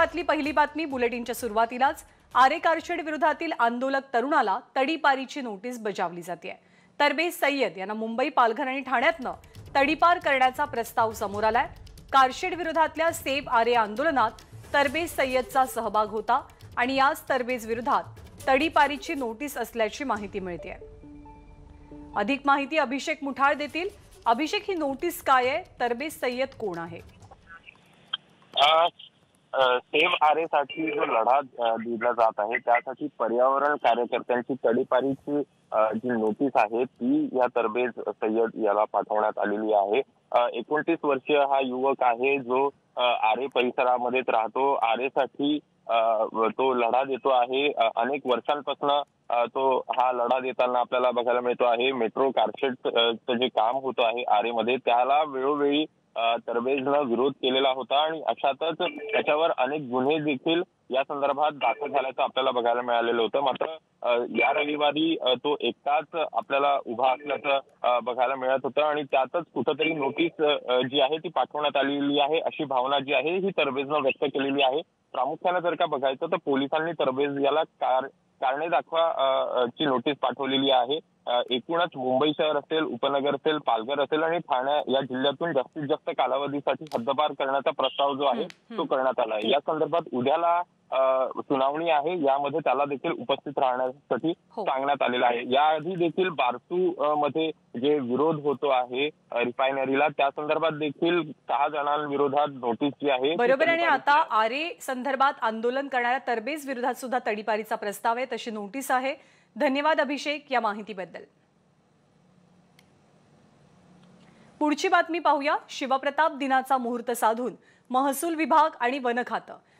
विदर्भातली पहिली बातमी बुलेटिनच्या सुरुवातीलाच आरे कारशेड विरोधातील आंदोलक तरुणाला तडीपारीची नोटीस बजावली जाते। तरबेज सय्यद यांना मुंबई, पालघर आणि ठाण्यातनं तडीपार करण्याचा प्रस्ताव समोर आलाय। कारशेड विरोधातल्या सेव्ह आरे आंदोलनात तरबेज सय्यदचा सहभाग होता आणि याच तरबेज विरोधात तडीपारीची नोटीस असल्याची माहिती मिळते। अधिक माहिती अभिषेक मुठाळ देतील। अभिषेक, ही नोटीस काय आहे? तरबेज सय्यद कोण आहे? सेव्ह आरेसाठी जो लढा दिला जात आहे त्यासाठी पर्यावरण कार्यकर्त्यांची तडीपारीची जी नोटीस आहे ती या तरबेज सय्यद याला पाठवण्यात आलेली आहे। 29 वर्षीय हा युवक आहे जो आरे परिसरामध्येच राहतो। आरेसाठी तो लढा देतो आहे। अनेक वर्षांपासून तो हा लढा देताना आपल्याला बघायला मिळतो आहे। मेट्रो कारशेडचं जे काम होतं आहे आरेमध्ये त्याला वेळोवेळी तरबेजनं विरोध केलेला होता आणि अशातच त्याच्यावर अनेक गुन्हे देखील या संदर्भात दाखल झाल्याचं आपल्याला बघायला मिळालेलं होतं। मात्र या रविवारी तो एकटाच आपल्याला उभा असल्याचं बघायला मिळत होतं आणि त्यातच कुठंतरी नोटीस जी आहे ती पाठवण्यात आलेली आहे अशी भावना जी आहे ही तरबेजनं व्यक्त केलेली आहे। प्रामुख्याने जर का बघायचं तर पोलिसांनी तरबेज याला कारणे दाखवा ची नोटीस पाठवलेली आहे। एकूणच मुंबई शहर असेल, उपनगर असेल, पालघर असेल आणि ठाणे या जिल्ह्यातून जास्तीत जास्त कालावधीसाठी हद्दपार करण्याचा प्रस्ताव जो आहे तो करण्यात आला आहे। या संदर्भात उद्याला सुनावणी आहे, यामध्ये त्याला देखील उपस्थित राहण्यासाठी सांगण्यात आलेलं आहे। याआधी देखील बारसू मध्ये जे विरोध होतो आहे रिफायनरीला त्या संदर्भात देखील 6 जणांविरोधात नोटीस जी आहे बरोबर। आणि आता आरे संदर्भात आंदोलन करणाऱ्या तरबेज विरोधात सुद्धा तडीपारीचा प्रस्ताव आहे, तशी नोटीस आहे। धन्यवाद अभिषेक या माहितीबद्दल। पुढची बातमी पाहूया। शिवप्रताप दिनाचा मुहूर्त साधून महसूल विभाग आणि वन खातं